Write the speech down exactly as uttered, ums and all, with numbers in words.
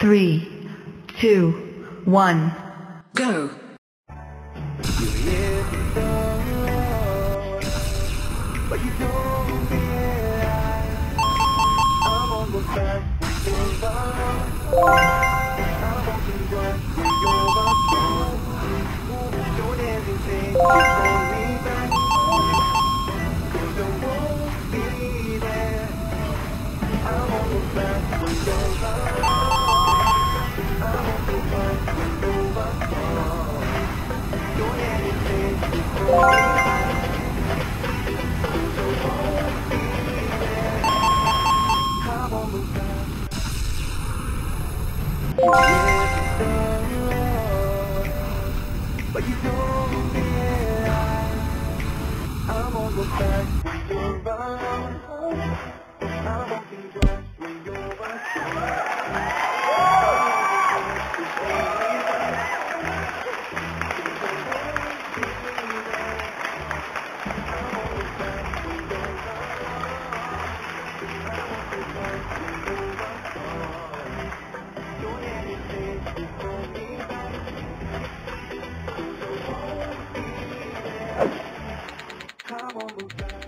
Three, two, one, go. But you don't realize I'm on the back when you're around. I'm on the back when you're around. Come on,